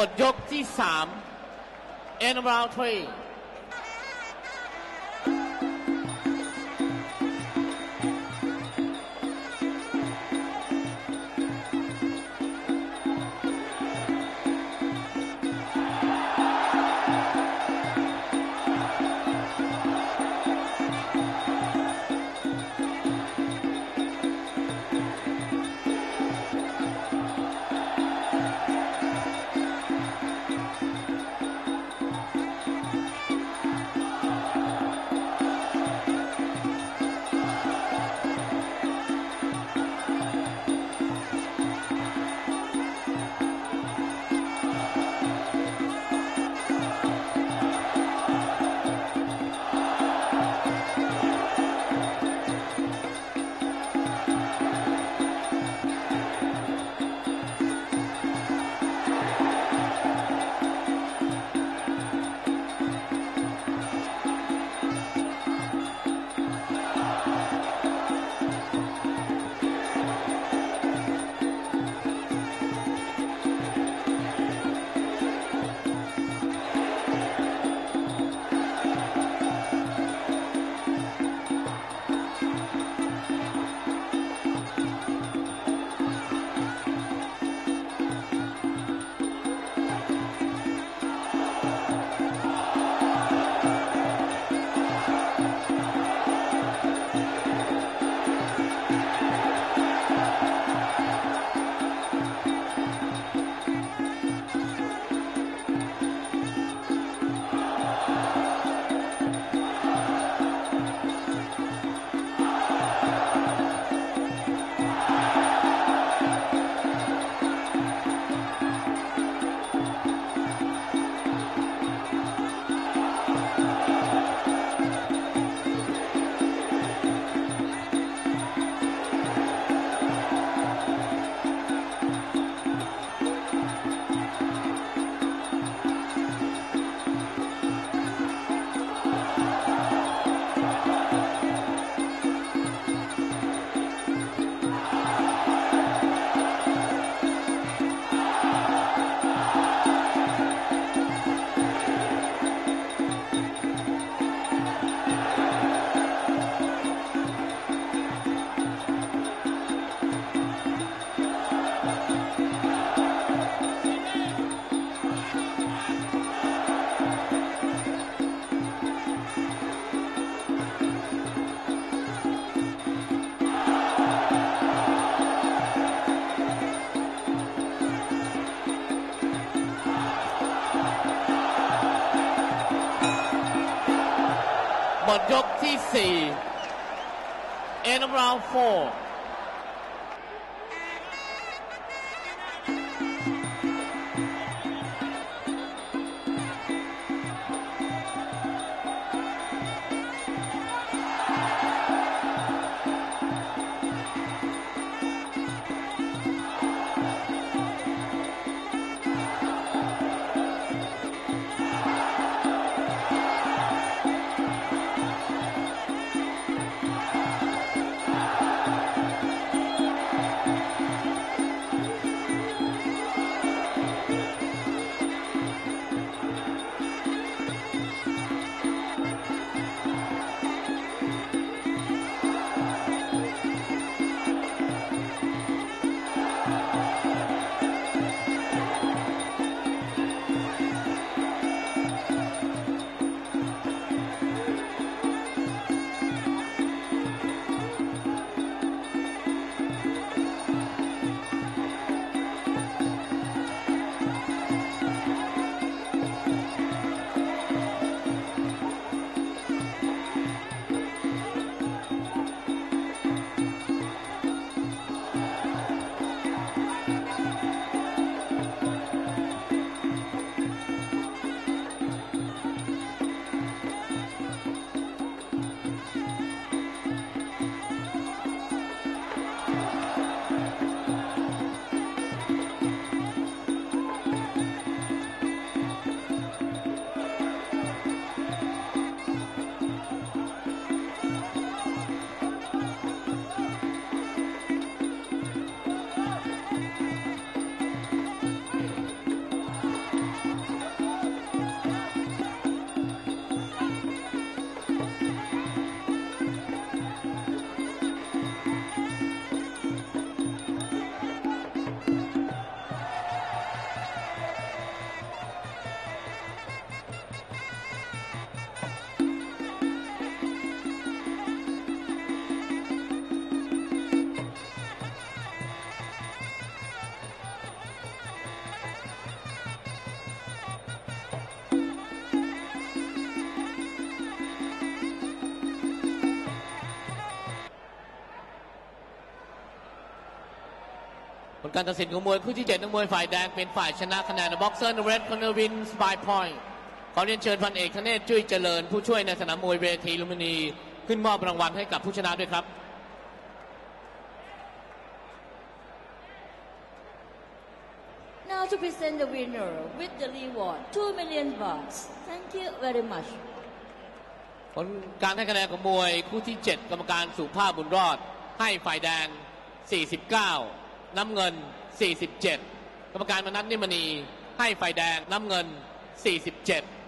ดยกที่3 End of round 3หมดยกที่4 End of round 4 ผลการตัดสินของมวยคู่ที่ 7 นักมวยฝ่ายแดงเป็นฝ่ายชนะคะแนนบ็อกเซอร์เรดคอนเนอร์วินสบายพอยต์ขอเรียนเชิญพันเอกธเนศจุ้ยเจริญผู้ช่วยในสนามมวยเวทีลุมพินีขึ้นมอบรางวัลให้กับผู้ชนะด้วยครับ Now to present the winner with the reward 2 million baht. Thank you very much. ผลการให้คะแนนของมวยคู่ที่ 7 กรรมการสุภาพบุญรอดให้ฝ่ายแดง 49 น้ำเงิน 47 กรรมการมนัสนิมณีให้ฝ่ายแดงน้ำเงิน 47